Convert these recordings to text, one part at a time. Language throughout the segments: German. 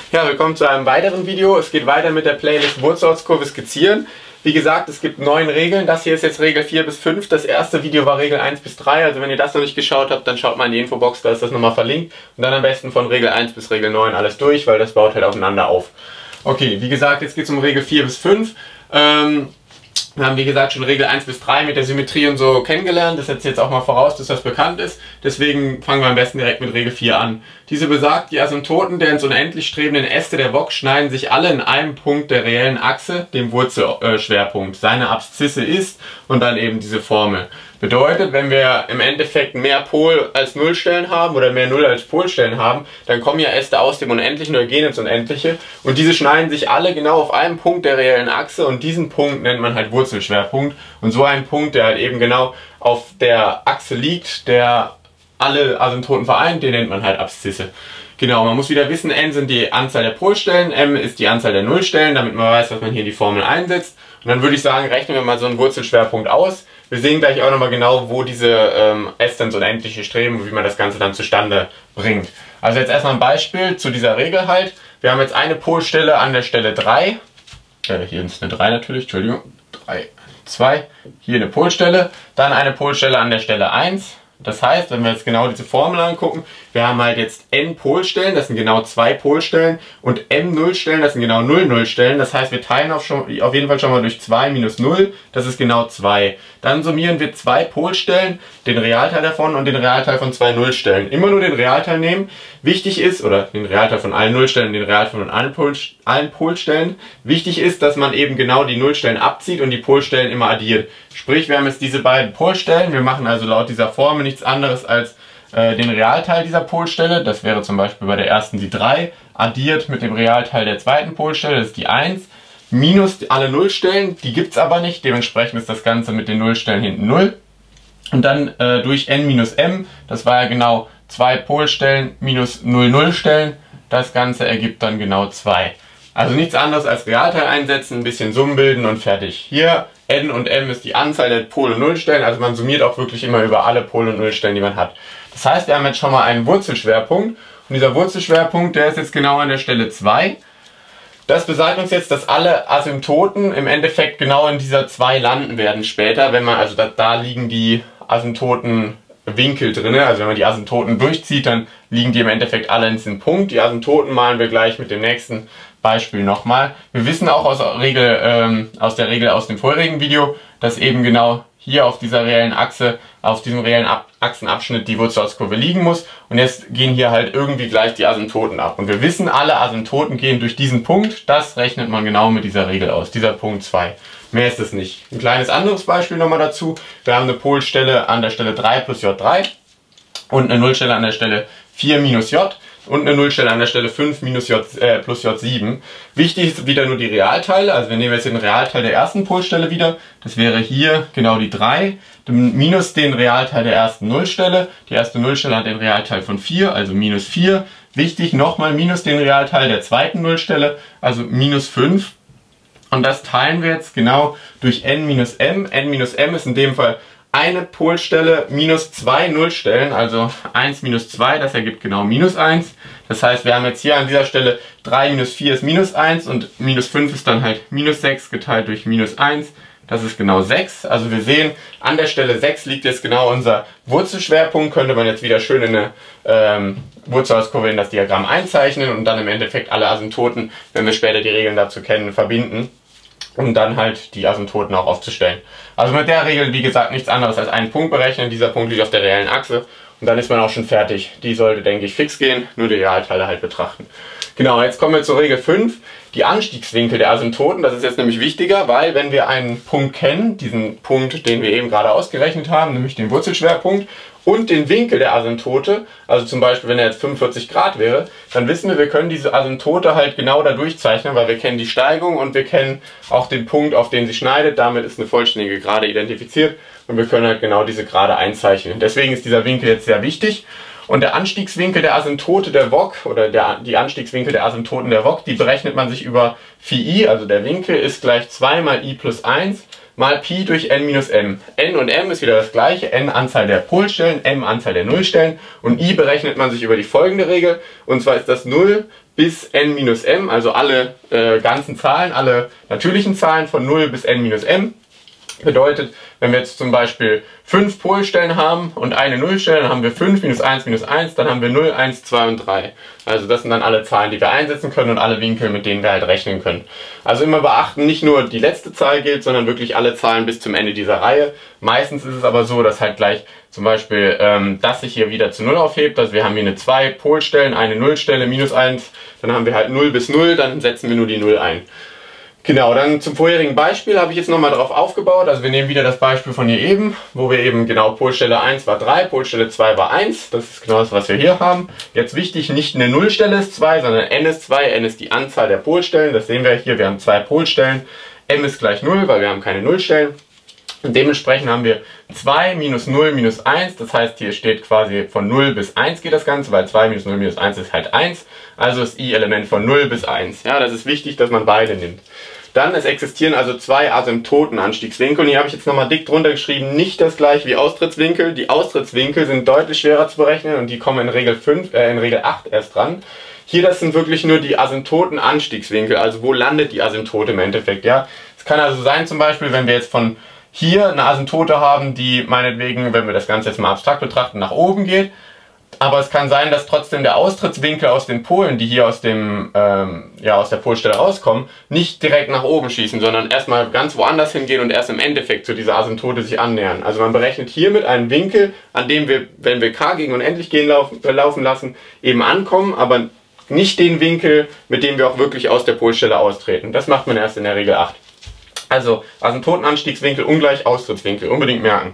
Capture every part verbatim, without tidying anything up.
Ja, willkommen zu einem weiteren Video. Es geht weiter mit der Playlist Wurzortskurve skizzieren. Wie gesagt, es gibt neun Regeln. Das hier ist jetzt Regel vier bis fünf. Das erste Video war Regel eins bis drei. Also wenn ihr das noch nicht geschaut habt, dann schaut mal in die Infobox, da ist das nochmal verlinkt. Und dann am besten von Regel eins bis Regel neun alles durch, weil das baut halt aufeinander auf. Okay, wie gesagt, jetzt geht es um Regel vier bis fünf. Ähm, Wir haben, wie gesagt, schon Regel eins bis drei mit der Symmetrie und so kennengelernt. Das setzt jetzt auch mal voraus, dass das bekannt ist. Deswegen fangen wir am besten direkt mit Regel vier an. Diese besagt, die Asymptoten der ins Unendlich strebenden Äste der Wok schneiden sich alle in einem Punkt der reellen Achse, dem Wurzelschwerpunkt. Seine Abszisse ist und dann eben diese Formel. Bedeutet, wenn wir im Endeffekt mehr Pol als Nullstellen haben oder mehr Null als Polstellen haben, dann kommen ja Äste aus dem Unendlichen oder gehen ins Unendliche und diese schneiden sich alle genau auf einem Punkt der reellen Achse und diesen Punkt nennt man halt Wurzelschwerpunkt und so ein Punkt, der halt eben genau auf der Achse liegt, der alle Asymptoten vereint, den nennt man halt Abszisse. Genau, man muss wieder wissen, n sind die Anzahl der Polstellen, m ist die Anzahl der Nullstellen, damit man weiß, was man hier in die Formel einsetzt. Und dann würde ich sagen, rechnen wir mal so einen Wurzelschwerpunkt aus. Wir sehen gleich auch nochmal genau, wo diese ähm, Äste ins Unendliche streben und wie man das Ganze dann zustande bringt. Also jetzt erstmal ein Beispiel zu dieser Regel halt. Wir haben jetzt eine Polstelle an der Stelle drei. Äh, hier ist eine drei natürlich, Entschuldigung. drei, zwei. Hier eine Polstelle. Dann eine Polstelle an der Stelle eins. Das heißt, wenn wir jetzt genau diese Formel angucken, wir haben halt jetzt n Polstellen, das sind genau zwei Polstellen, und m Nullstellen, das sind genau null Nullstellen. Das heißt, wir teilen auf, schon, auf jeden Fall schon mal durch zwei minus null, das ist genau zwei. Dann summieren wir zwei Polstellen, den Realteil davon und den Realteil von zwei Nullstellen. Immer nur den Realteil nehmen. Wichtig ist, oder den Realteil von allen Nullstellen, den Realteil von allen, Pol, allen Polstellen. Wichtig ist, dass man eben genau die Nullstellen abzieht und die Polstellen immer addiert. Sprich, wir haben jetzt diese beiden Polstellen, wir machen also laut dieser Formel nichts anderes als äh, den Realteil dieser Polstelle, das wäre zum Beispiel bei der ersten die drei, addiert mit dem Realteil der zweiten Polstelle, das ist die eins, minus alle Nullstellen, die gibt es aber nicht, dementsprechend ist das Ganze mit den Nullstellen hinten null. Und dann äh, durch n minus m, das war ja genau zwei Polstellen minus null Nullstellen, das Ganze ergibt dann genau zwei. Also nichts anderes als Realteil einsetzen, ein bisschen Summen bilden und fertig. Hier n und m ist die Anzahl der Pol- und Nullstellen, also man summiert auch wirklich immer über alle Pol- und Nullstellen, die man hat. Das heißt, wir haben jetzt schon mal einen Wurzelschwerpunkt und dieser Wurzelschwerpunkt, der ist jetzt genau an der Stelle zwei. Das besagt uns jetzt, dass alle Asymptoten im Endeffekt genau in dieser zwei landen werden später, wenn man, also da, da liegen die Asymptotenwinkel drin, also wenn man die Asymptoten durchzieht, dann liegen die im Endeffekt alle in diesem Punkt. Die Asymptoten malen wir gleich mit dem nächsten Beispiel nochmal. Wir wissen auch aus, Regel, ähm, aus der Regel aus dem vorherigen Video, dass eben genau hier auf dieser reellen Achse, auf diesem reellen Ab Achsenabschnitt die Wurzelskurve liegen muss. Und jetzt gehen hier halt irgendwie gleich die Asymptoten ab. Und wir wissen, alle Asymptoten gehen durch diesen Punkt. Das rechnet man genau mit dieser Regel aus, dieser Punkt zwei. Mehr ist es nicht. Ein kleines anderes Beispiel nochmal dazu. Wir haben eine Polstelle an der Stelle drei plus J drei und eine Nullstelle an der Stelle vier minus J. Und eine Nullstelle an der Stelle fünf minus J, äh, plus J sieben. Wichtig ist wieder nur die Realteile, also wir nehmen jetzt den Realteil der ersten Polstelle wieder, das wäre hier genau die drei, minus den Realteil der ersten Nullstelle, die erste Nullstelle hat den Realteil von vier, also minus vier. Wichtig, nochmal minus den Realteil der zweiten Nullstelle, also minus fünf. Und das teilen wir jetzt genau durch n minus m. n minus m ist in dem Fall eine Polstelle minus zwei Nullstellen, also eins minus zwei, das ergibt genau minus eins. Das heißt, wir haben jetzt hier an dieser Stelle drei minus vier ist minus eins und minus fünf ist dann halt minus sechs geteilt durch minus eins. Das ist genau sechs. Also wir sehen, an der Stelle sechs liegt jetzt genau unser Wurzelschwerpunkt. Könnte man jetzt wieder schön in eine ähm, Wurzelkurve in das Diagramm einzeichnen und dann im Endeffekt alle Asymptoten, wenn wir später die Regeln dazu kennen, verbinden. Um dann halt die Asymptoten auch aufzustellen. Also mit der Regel, wie gesagt, nichts anderes als einen Punkt berechnen. Dieser Punkt liegt auf der reellen Achse und dann ist man auch schon fertig. Die sollte, denke ich, fix gehen, nur die Realteile halt betrachten. Genau, jetzt kommen wir zur Regel fünf. Die Anstiegswinkel der Asymptoten, das ist jetzt nämlich wichtiger, weil wenn wir einen Punkt kennen, diesen Punkt, den wir eben gerade ausgerechnet haben, nämlich den Wurzelschwerpunkt, und den Winkel der Asymptote, also zum Beispiel wenn er jetzt fünfundvierzig Grad wäre, dann wissen wir, wir können diese Asymptote halt genau da durchzeichnen, weil wir kennen die Steigung und wir kennen auch den Punkt, auf den sie schneidet. Damit ist eine vollständige Gerade identifiziert und wir können halt genau diese Gerade einzeichnen. Deswegen ist dieser Winkel jetzt sehr wichtig. Und der Anstiegswinkel der Asymptote der Wok oder der, die Anstiegswinkel der Asymptoten der Wok, die berechnet man sich über Phi i, also der Winkel ist gleich zwei mal i plus eins mal Pi durch n minus m. N und m ist wieder das gleiche, n Anzahl der Polstellen, m Anzahl der Nullstellen und i berechnet man sich über die folgende Regel, und zwar ist das null bis n minus m, also alle äh, ganzen Zahlen, alle natürlichen Zahlen von null bis n minus m. Bedeutet, wenn wir jetzt zum Beispiel fünf Polstellen haben und eine Nullstelle, dann haben wir fünf minus eins minus eins, dann haben wir null, eins, zwei und drei. Also das sind dann alle Zahlen, die wir einsetzen können und alle Winkel, mit denen wir halt rechnen können. Also immer beachten, nicht nur die letzte Zahl gilt, sondern wirklich alle Zahlen bis zum Ende dieser Reihe. Meistens ist es aber so, dass halt gleich zum Beispiel ähm, das sich hier wieder zu null aufhebt. Also wir haben hier eine zwei Polstellen, eine Nullstelle, minus eins, dann haben wir halt null bis null, dann setzen wir nur die null ein. Genau, dann zum vorherigen Beispiel habe ich jetzt nochmal darauf aufgebaut. Also wir nehmen wieder das Beispiel von hier eben, wo wir eben genau Polstelle eins war drei, Polstelle zwei war eins. Das ist genau das, was wir hier haben. Jetzt wichtig, nicht eine Nullstelle ist zwei, sondern n ist zwei. N ist die Anzahl der Polstellen. Das sehen wir hier, wir haben zwei Polstellen. M ist gleich null, weil wir haben keine Nullstellen. Und dementsprechend haben wir zwei minus null minus eins. Das heißt, hier steht quasi von null bis eins geht das Ganze, weil zwei minus null minus eins ist halt eins. Also ist i-Element von null bis eins. Ja, das ist wichtig, dass man beide nimmt. Dann, es existieren also zwei Asymptotenanstiegswinkel. Und hier habe ich jetzt nochmal dick drunter geschrieben, nicht das gleiche wie Austrittswinkel. Die Austrittswinkel sind deutlich schwerer zu berechnen und die kommen in Regel fünf, äh, in Regel acht erst dran. Hier, das sind wirklich nur die Asymptotenanstiegswinkel, also wo landet die Asymptote im Endeffekt. Ja? Es kann also sein, zum Beispiel, wenn wir jetzt von hier eine Asymptote haben, die meinetwegen, wenn wir das Ganze jetzt mal abstrakt betrachten, nach oben geht. Aber es kann sein, dass trotzdem der Austrittswinkel aus den Polen, die hier aus, dem, ähm, ja, aus der Polstelle rauskommen, nicht direkt nach oben schießen, sondern erstmal ganz woanders hingehen und erst im Endeffekt zu dieser Asymptote sich annähern. Also man berechnet hiermit einen Winkel, an dem wir, wenn wir k gegen unendlich gehen laufen, äh, laufen lassen, eben ankommen, aber nicht den Winkel, mit dem wir auch wirklich aus der Polstelle austreten. Das macht man erst in der Regel acht. Also Asymptotenanstiegswinkel ungleich Austrittswinkel, unbedingt merken.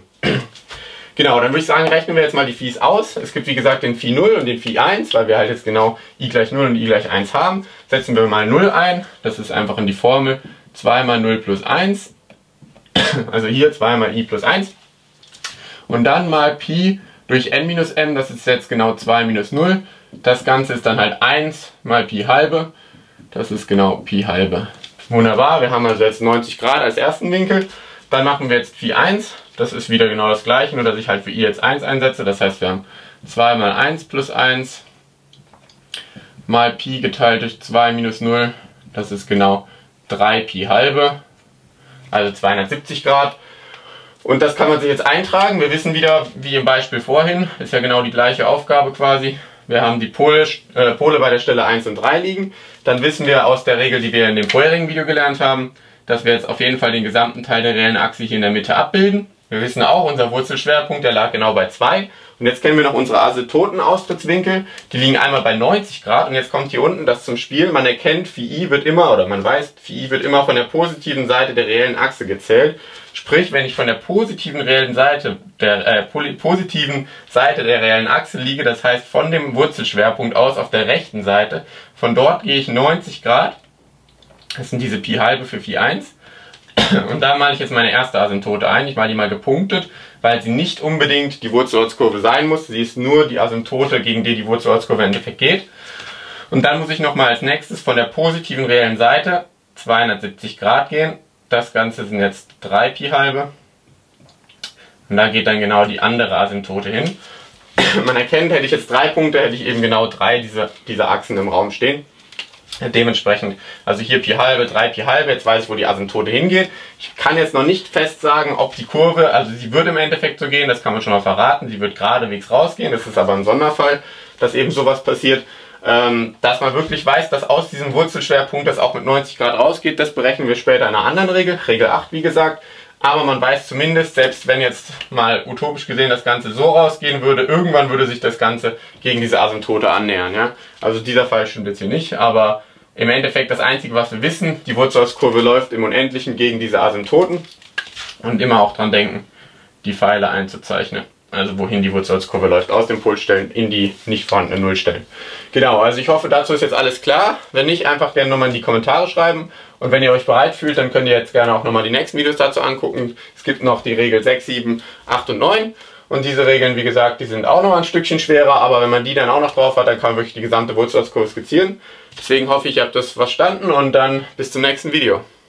Genau, dann würde ich sagen, rechnen wir jetzt mal die Phis aus. Es gibt wie gesagt den Phi null und den Phi eins, weil wir halt jetzt genau i gleich null und i gleich eins haben. Setzen wir mal null ein, das ist einfach in die Formel zwei mal null plus eins, also hier zwei mal i plus eins. Und dann mal Pi durch n minus m, das ist jetzt genau zwei minus null. Das Ganze ist dann halt eins mal Pi halbe, das ist genau Pi halbe. Wunderbar, wir haben also jetzt neunzig Grad als ersten Winkel. Dann machen wir jetzt Phi eins. Das ist wieder genau das gleiche, nur dass ich halt für i jetzt eins einsetze. Das heißt, wir haben zwei mal eins plus eins mal Pi geteilt durch zwei minus null. Das ist genau drei Pi halbe, also zweihundertsiebzig Grad. Und das kann man sich jetzt eintragen. Wir wissen wieder, wie im Beispiel vorhin, ist ja genau die gleiche Aufgabe quasi. Wir haben die Pole, äh, Pole bei der Stelle eins und drei liegen. Dann wissen wir aus der Regel, die wir in dem vorherigen Video gelernt haben, dass wir jetzt auf jeden Fall den gesamten Teil der reellen Achse hier in der Mitte abbilden. Wir wissen auch, unser Wurzelschwerpunkt, der lag genau bei zwei. Und jetzt kennen wir noch unsere Asymptotenaustrittswinkel. Die liegen einmal bei neunzig Grad. Und jetzt kommt hier unten das zum Spiel. Man erkennt, Phi i wird immer, oder man weiß, Phi i wird immer von der positiven Seite der reellen Achse gezählt. Sprich, wenn ich von der positiven reellen Seite der äh, positiven Seite der reellen Achse liege, das heißt von dem Wurzelschwerpunkt aus auf der rechten Seite, von dort gehe ich neunzig Grad. Das sind diese Pi halbe für Phi eins. Und da male ich jetzt meine erste Asymptote ein. Ich male die mal gepunktet, weil sie nicht unbedingt die Wurzelortskurve sein muss. Sie ist nur die Asymptote, gegen die die Wurzelortskurve im Endeffekt geht. Und dann muss ich nochmal als nächstes von der positiven reellen Seite zweihundertsiebzig Grad gehen. Das Ganze sind jetzt drei Pi halbe. Und da geht dann genau die andere Asymptote hin. Man erkennt, hätte ich jetzt drei Punkte, hätte ich eben genau drei dieser, dieser Achsen im Raum stehen. Dementsprechend, also hier Pi halbe, drei Pi halbe, jetzt weiß ich, wo die Asymptote hingeht. Ich kann jetzt noch nicht fest sagen, ob die Kurve, also sie wird im Endeffekt so gehen, das kann man schon mal verraten, sie wird geradewegs rausgehen, das ist aber ein Sonderfall, dass eben sowas passiert. Ähm, dass man wirklich weiß, dass aus diesem Wurzelschwerpunkt das auch mit neunzig Grad rausgeht, das berechnen wir später in einer anderen Regel, Regel acht wie gesagt. Aber man weiß zumindest, selbst wenn jetzt mal utopisch gesehen das Ganze so rausgehen würde, irgendwann würde sich das Ganze gegen diese Asymptote annähern. Ja? Also dieser Fall stimmt jetzt hier nicht, aber im Endeffekt das Einzige, was wir wissen, die Wurzelkurve läuft im Unendlichen gegen diese Asymptoten. Und immer auch dran denken, die Pfeile einzuzeichnen. Also wohin die Wurzelkurve läuft, aus den Polstellen in die nicht vorhandenen Nullstellen. Genau, also ich hoffe, dazu ist jetzt alles klar. Wenn nicht, einfach gerne nochmal in die Kommentare schreiben. Und wenn ihr euch bereit fühlt, dann könnt ihr jetzt gerne auch nochmal die nächsten Videos dazu angucken. Es gibt noch die Regel sechs, sieben, acht und neun. Und diese Regeln, wie gesagt, die sind auch noch ein Stückchen schwerer. Aber wenn man die dann auch noch drauf hat, dann kann man wirklich die gesamte Wurzelkurve skizzieren. Deswegen hoffe ich, ihr habt das verstanden und dann bis zum nächsten Video.